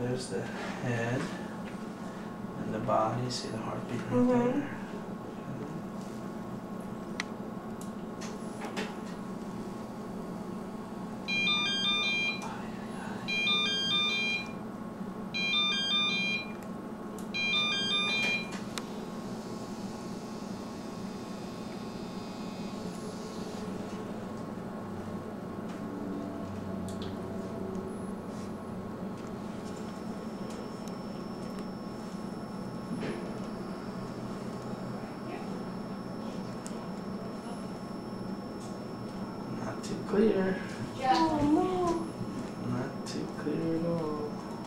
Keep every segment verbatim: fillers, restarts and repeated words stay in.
there's the head and the body. See the heartbeat right Mm-hmm. there. Not too clear. Oh no. Not too clear at all.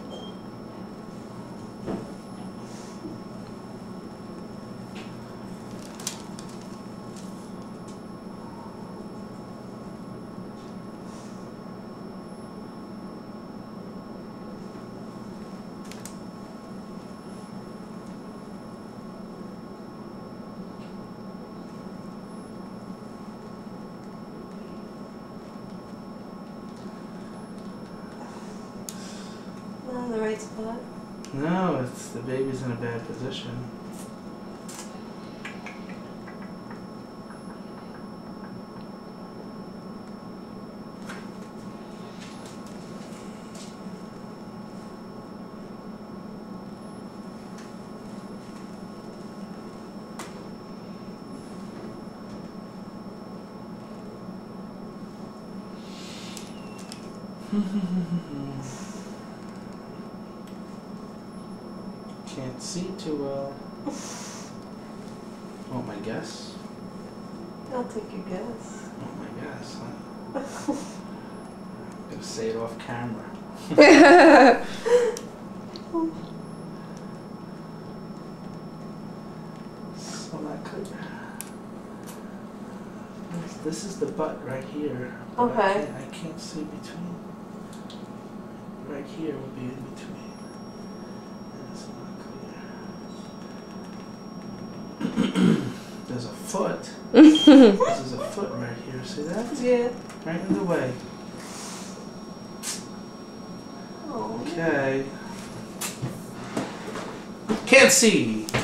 Not in the right spot. No, it's the baby's in a bad position. Can't see too well. Want my guess? I'll take your guess. Want my guess, huh? I'm gonna say it off camera. So not clear. This- This is the butt right here. but I Okay. can't, I can't see between. Right here would be in between. And it's not clear. There's a foot. There's a foot right here. See that? Yeah. Right in the way. Oh. Okay. Can't see.